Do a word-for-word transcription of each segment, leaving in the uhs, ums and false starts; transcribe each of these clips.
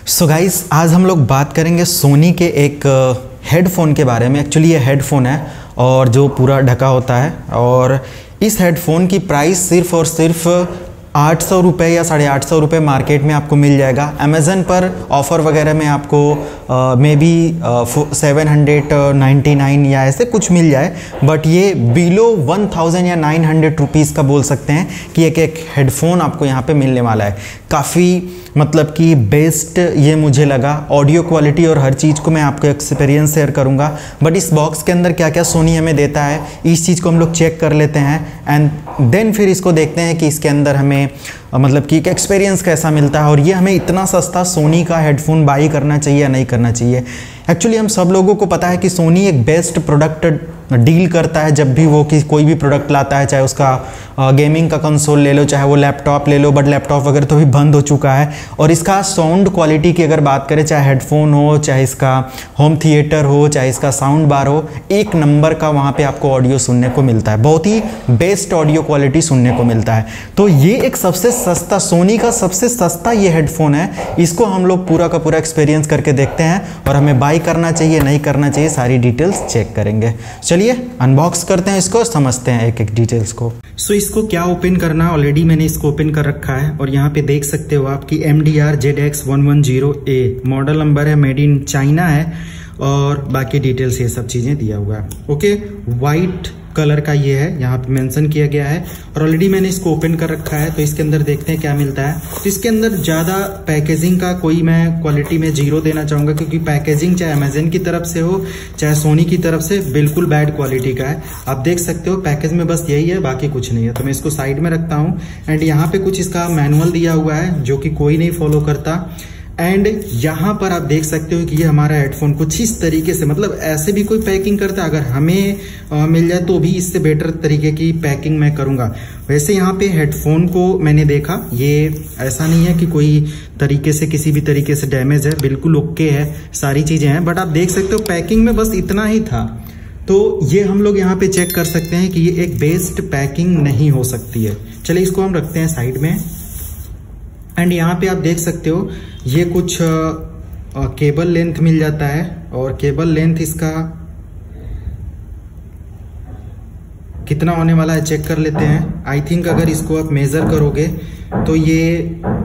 So guys, आज हम लोग बात करेंगे सोनी के एक हेडफोन के बारे में। एक्चुअली ये हेडफोन है और जो पूरा ढका होता है, और इस हेडफोन की प्राइस सिर्फ और सिर्फ आठ सौ रुपये या साढ़े आठ सौ रुपये मार्केट में आपको मिल जाएगा। अमेज़न पर ऑफ़र वगैरह में आपको maybe seven hundred ninety nine या ऐसे कुछ मिल जाए, बट ये बिलो वन थाउजेंड या नाइन हंड्रेड रुपीज़ का बोल सकते हैं कि एक एक हेडफोन आपको यहाँ पे मिलने वाला है। काफ़ी मतलब कि बेस्ट ये मुझे लगा। ऑडियो क्वालिटी और हर चीज़ को मैं आपको एक्सपीरियंस शेयर करूँगा, बट इस बॉक्स के अंदर क्या क्या सोनी हमें देता है इस चीज़ को हम लोग चेक कर लेते हैं, एंड देन फिर इसको देखते हैं कि इसके अंदर हमें मतलब कि एक एक्सपीरियंस कैसा मिलता है और ये हमें इतना सस्ता सोनी का हेडफोन बाई करना चाहिए या नहीं करना चाहिए। एक्चुअली हम सब लोगों को पता है कि सोनी एक बेस्ट प्रोडक्ट डील करता है जब भी वो कि कोई भी प्रोडक्ट लाता है, चाहे उसका गेमिंग का कंसोल ले लो, चाहे वो लैपटॉप ले लो, बट लैपटॉप वगैरह तो भी बंद हो चुका है। और इसका साउंड क्वालिटी की अगर बात करें, चाहे हेडफोन हो, चाहे इसका होम थिएटर हो, चाहे इसका साउंड बार हो, एक नंबर का वहाँ पे आपको ऑडियो सुनने को मिलता है। बहुत ही बेस्ट ऑडियो क्वालिटी सुनने को मिलता है। तो ये एक सबसे सस्ता, सोनी का सबसे सस्ता ये हेडफोन है। इसको हम लोग पूरा का पूरा एक्सपीरियंस करके देखते हैं और हमें बाई करना चाहिए नहीं करना चाहिए सारी डिटेल्स चेक करेंगे। चलिए अनबॉक्स करते हैं इसको, समझते हैं एक एक डिटेल्स को। सो so, इसको क्या ओपन करना, ऑलरेडी मैंने इसको ओपन कर रखा है और यहाँ पे देख सकते हो आपकी M D R Z X one one zero A model number है, मेड इन चाइना है, और बाकी डिटेल्स ये सब चीजें दिया हुआ है। ओके, वाइट कलर का ये है, यहाँ पे मेंशन किया गया है और ऑलरेडी मैंने इसको ओपन कर रखा है। तो इसके अंदर देखते हैं क्या मिलता है। तो इसके अंदर ज़्यादा पैकेजिंग का कोई मैं क्वालिटी में जीरो देना चाहूँगा, क्योंकि पैकेजिंग चाहे अमेजन की तरफ से हो चाहे सोनी की तरफ से बिल्कुल बैड क्वालिटी का है। आप देख सकते हो पैकेज में बस यही है, बाकी कुछ नहीं है। तो मैं इसको साइड में रखता हूँ एंड यहाँ पे कुछ इसका मैनुअल दिया हुआ है जो कि कोई नहीं फॉलो करता। एंड यहाँ पर आप देख सकते हो कि ये हमारा हेडफोन कुछ इस तरीके से, मतलब ऐसे भी कोई पैकिंग करता है, अगर हमें आ, मिल जाए तो भी इससे बेटर तरीके की पैकिंग मैं करूँगा। वैसे यहाँ पे हेडफोन को मैंने देखा, ये ऐसा नहीं है कि कोई तरीके से किसी भी तरीके से डैमेज है, बिल्कुल ओके है, सारी चीज़ें हैं। बट आप देख सकते हो पैकिंग में बस इतना ही था। तो ये हम लोग यहाँ पे चेक कर सकते हैं कि ये एक बेस्ट पैकिंग नहीं हो सकती है। चलिए इसको हम रखते हैं साइड में। एंड यहाँ पे आप देख सकते हो ये कुछ आ, आ, केबल लेंथ मिल जाता है, और केबल लेंथ इसका कितना होने वाला है चेक कर लेते हैं। आई थिंक अगर इसको आप मेजर करोगे तो ये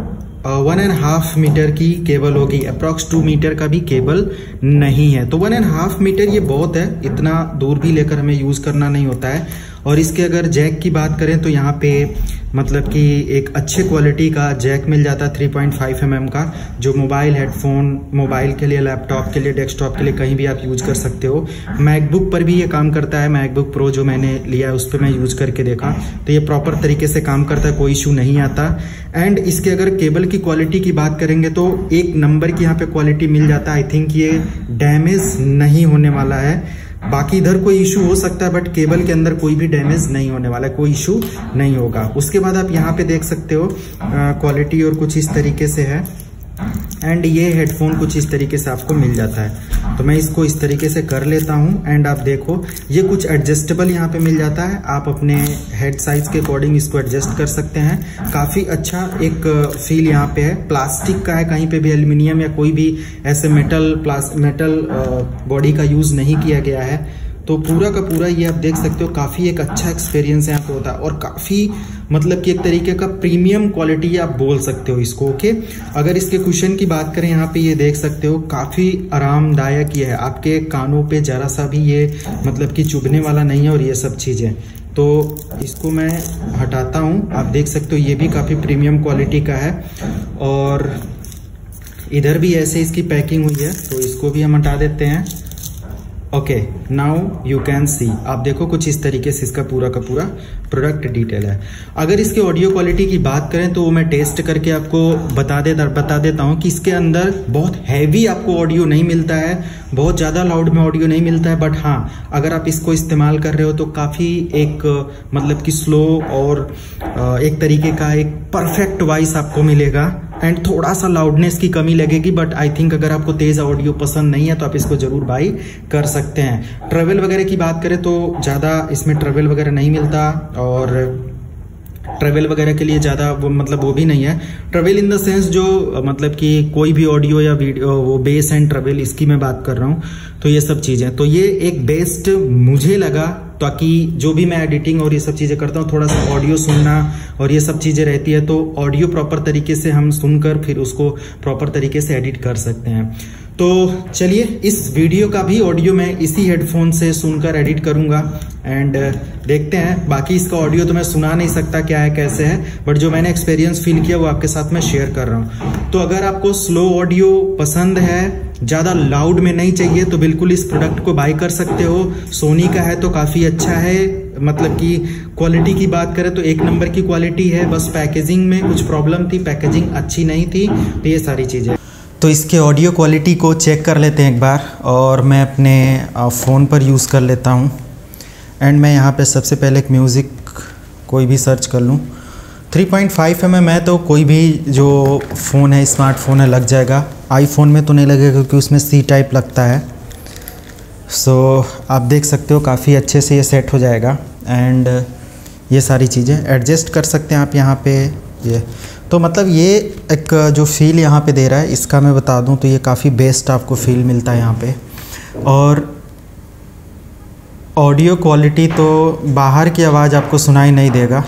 वन एंड हाफ मीटर की केबल होगी, अप्रॉक्स टू मीटर का भी केबल नहीं है। तो वन एंड हाफ मीटर ये बहुत है, इतना दूर भी लेकर हमें यूज करना नहीं होता है। और इसके अगर जैक की बात करें तो यहाँ पे मतलब कि एक अच्छे क्वालिटी का जैक मिल जाता है three point five M M का, जो मोबाइल हेडफोन, मोबाइल के लिए, लैपटॉप के लिए, डेस्कटॉप के लिए कहीं भी आप यूज कर सकते हो। मैकबुक पर भी ये काम करता है। मैकबुक प्रो जो मैंने लिया है उस पर मैं यूज करके देखा तो ये प्रॉपर तरीके से काम करता है, कोई इशू नहीं आता। एंड इसके अगर केबल की क्वालिटी की बात करेंगे तो एक नंबर की यहाँ पे क्वालिटी मिल जाता है। आई थिंक ये डैमेज नहीं होने वाला है। बाकी इधर कोई इशू हो सकता है, बट केबल के अंदर कोई भी डैमेज नहीं होने वाला है, कोई इशू नहीं होगा। उसके बाद आप यहाँ पे देख सकते हो क्वालिटी और कुछ इस तरीके से है। एंड ये हेडफोन कुछ इस तरीके से आपको मिल जाता है। तो मैं इसको इस तरीके से कर लेता हूँ। एंड आप देखो ये कुछ एडजस्टेबल यहाँ पे मिल जाता है, आप अपने हेड साइज के अकॉर्डिंग इसको एडजस्ट कर सकते हैं। काफ़ी अच्छा एक फील यहाँ पे है, प्लास्टिक का है, कहीं पे भी एल्युमिनियम या कोई भी ऐसे मेटल प्लास मेटल बॉडी का यूज़ नहीं किया गया है। तो पूरा का पूरा ये आप देख सकते हो काफ़ी एक अच्छा एक्सपीरियंस यहाँ पे होता है, और काफ़ी मतलब कि एक तरीके का प्रीमियम क्वालिटी आप बोल सकते हो इसको। ओके, अगर इसके कुशन की बात करें, यहाँ पे ये देख सकते हो काफ़ी आरामदायक ये है, आपके कानों पे जरा सा भी ये मतलब कि चुभने वाला नहीं है और ये सब चीज़ें। तो इसको मैं हटाता हूँ, आप देख सकते हो ये भी काफ़ी प्रीमियम क्वालिटी का है। और इधर भी ऐसे इसकी पैकिंग हुई है, तो इसको भी हम हटा देते हैं। Okay, now you can see, आप देखो कुछ इस तरीके से इसका पूरा का पूरा प्रोडक्ट डिटेल है। अगर इसके ऑडियो क्वालिटी की बात करें तो वो मैं टेस्ट करके आपको बता दे बता देता हूँ कि इसके अंदर बहुत हैवी आपको ऑडियो नहीं मिलता है, बहुत ज़्यादा लाउड में ऑडियो नहीं मिलता है। बट हाँ, अगर आप इसको इस्तेमाल कर रहे हो तो काफ़ी एक मतलब कि स्लो और एक तरीके का एक परफेक्ट वॉइस आपको मिलेगा। एंड थोड़ा सा लाउडनेस की कमी लगेगी, बट आई थिंक अगर आपको तेज ऑडियो पसंद नहीं है तो आप इसको जरूर बाई कर सकते हैं। ट्रेवल वगैरह की बात करें तो ज़्यादा इसमें ट्रेवल वगैरह नहीं मिलता, और ट्रैवल वगैरह के लिए ज़्यादा वो मतलब वो भी नहीं है। ट्रैवल इन द सेंस जो मतलब कि कोई भी ऑडियो या वीडियो वो बेस एंड ट्रैवल इसकी मैं बात कर रहा हूँ, तो ये सब चीज़ें, तो ये एक बेस्ट मुझे लगा, ताकि जो भी मैं एडिटिंग और ये सब चीज़ें करता हूँ थोड़ा सा ऑडियो सुनना और ये सब चीज़ें रहती है, तो ऑडियो प्रॉपर तरीके से हम सुनकर फिर उसको प्रॉपर तरीके से एडिट कर सकते हैं। तो चलिए इस वीडियो का भी ऑडियो मैं इसी हेडफोन से सुनकर एडिट करूंगा एंड देखते हैं। बाकी इसका ऑडियो तो मैं सुना नहीं सकता क्या है कैसे है, बट जो मैंने एक्सपीरियंस फील किया वो आपके साथ मैं शेयर कर रहा हूं। तो अगर आपको स्लो ऑडियो पसंद है, ज़्यादा लाउड में नहीं चाहिए, तो बिल्कुल इस प्रोडक्ट को बाय कर सकते हो। सोनी का है तो काफ़ी अच्छा है, मतलब कि क्वालिटी की बात करें तो एक नंबर की क्वालिटी है। बस पैकेजिंग में कुछ प्रॉब्लम थी, पैकेजिंग अच्छी नहीं थी, तो ये सारी चीज़ें। तो इसके ऑडियो क्वालिटी को चेक कर लेते हैं एक बार, और मैं अपने फ़ोन पर यूज़ कर लेता हूँ। एंड मैं यहाँ पे सबसे पहले एक म्यूज़िक कोई भी सर्च कर लूँ। Three point five M M है, तो कोई भी जो फ़ोन है, स्मार्टफोन है, लग जाएगा। आईफोन में तो नहीं लगेगा क्योंकि उसमें सी टाइप लगता है। सो so, आप देख सकते हो काफ़ी अच्छे से ये सेट हो जाएगा। एंड ये सारी चीज़ें एडजस्ट कर सकते हैं आप यहाँ पे। ये तो मतलब ये एक जो फील यहाँ पे दे रहा है, इसका मैं बता दूँ तो ये काफ़ी बेस्ट आपको फील मिलता है यहाँ पे। और ऑडियो क्वालिटी तो बाहर की आवाज़ आपको सुनाई नहीं देगा,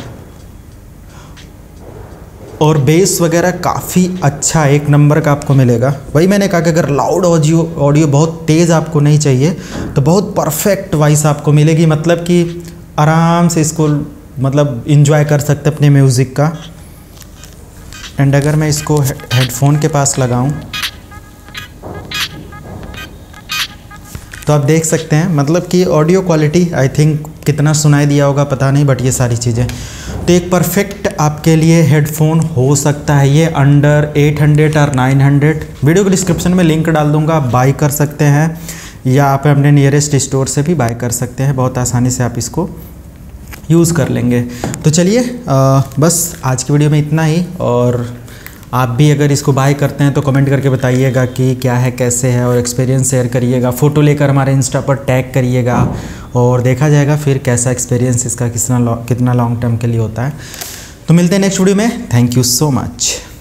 और बेस वगैरह काफ़ी अच्छा एक नंबर का आपको मिलेगा। वही मैंने कहा कि अगर लाउड ऑडियो ऑडियो बहुत तेज़ आपको नहीं चाहिए तो बहुत परफेक्ट वॉइस आपको मिलेगी, मतलब कि आराम से इसको मतलब इंजॉय कर सकते अपने म्यूज़िक का। एंड अगर मैं इसको हेडफोन के पास लगाऊं तो आप देख सकते हैं मतलब कि ऑडियो क्वालिटी आई थिंक कितना सुनाई दिया होगा पता नहीं, बट ये सारी चीज़ें तो एक परफेक्ट आपके लिए हेडफोन हो सकता है ये अंडर एट हंड्रेड और नाइन हंड्रेड। वीडियो के डिस्क्रिप्शन में लिंक डाल दूंगा, आप बाई कर सकते हैं, या आप अपने नियरेस्ट स्टोर से भी बाई कर सकते हैं। बहुत आसानी से आप इसको यूज़ कर लेंगे। तो चलिए बस आज की वीडियो में इतना ही, और आप भी अगर इसको बाय करते हैं तो कमेंट करके बताइएगा कि क्या है कैसे है, और एक्सपीरियंस शेयर करिएगा। फ़ोटो लेकर हमारे इंस्टा पर टैग करिएगा, और देखा जाएगा फिर कैसा एक्सपीरियंस इसका कितना कितना लॉन्ग टर्म के लिए होता है। तो मिलते हैं नेक्स्ट वीडियो में। Thank you so much.